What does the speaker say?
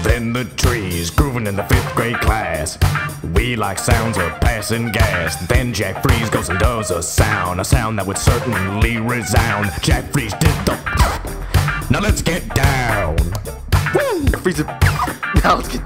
in the trees, grooving in the 5th grade class. We like sounds of passing gas. Then Jack Freeze goes and does a sound that would certainly resound. Jack Freeze did the. Now let's get down. Woo! Freeze. Now let's get